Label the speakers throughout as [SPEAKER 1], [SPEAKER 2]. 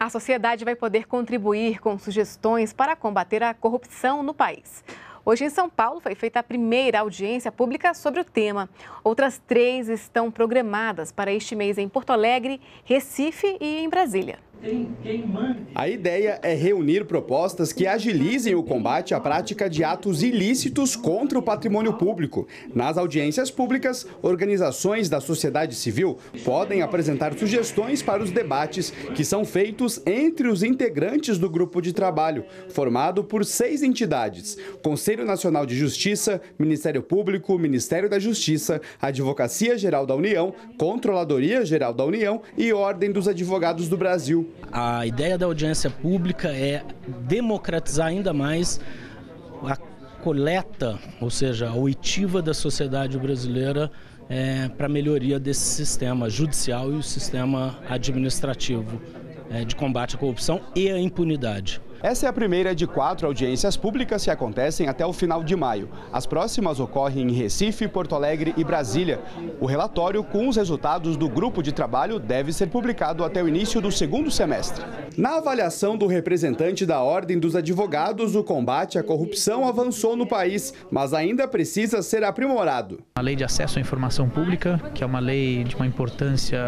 [SPEAKER 1] A sociedade vai poder contribuir com sugestões para combater a corrupção no país. Hoje em São Paulo foi feita a primeira audiência pública sobre o tema. Outras 3 estão programadas para este mês em Porto Alegre, Recife e em Brasília.
[SPEAKER 2] A ideia é reunir propostas que agilizem o combate à prática de atos ilícitos contra o patrimônio público. Nas audiências públicas, organizações da sociedade civil podem apresentar sugestões para os debates que são feitos entre os integrantes do grupo de trabalho, formado por 6 entidades: Conselho Nacional de Justiça, Ministério Público, Ministério da Justiça, Advocacia Geral da União, Controladoria Geral da União e Ordem dos Advogados do Brasil.
[SPEAKER 3] A ideia da audiência pública é democratizar ainda mais a coleta, ou seja, a oitiva da sociedade brasileira para a melhoria desse sistema judicial e o sistema administrativo de combate à corrupção e à impunidade.
[SPEAKER 2] Essa é a primeira de 4 audiências públicas que acontecem até o final de maio. As próximas ocorrem em Recife, Porto Alegre e Brasília. O relatório com os resultados do grupo de trabalho deve ser publicado até o início do 2º semestre. Na avaliação do representante da Ordem dos Advogados, o combate à corrupção avançou no país, mas ainda precisa ser aprimorado.
[SPEAKER 4] A Lei de Acesso à Informação Pública, que é uma lei de uma importância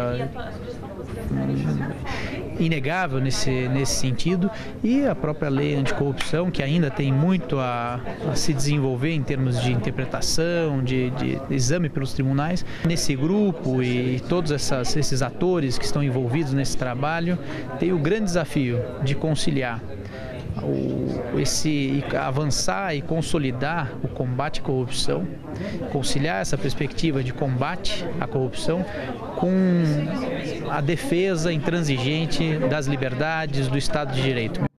[SPEAKER 4] inegável nesse sentido, e a própria lei anticorrupção, que ainda tem muito a se desenvolver em termos de interpretação, de exame pelos tribunais. Nesse grupo e todos esses atores que estão envolvidos nesse trabalho tem o grande desafio de conciliar avançar e consolidar o combate à corrupção, conciliar essa perspectiva de combate à corrupção com a defesa intransigente das liberdades do Estado de Direito.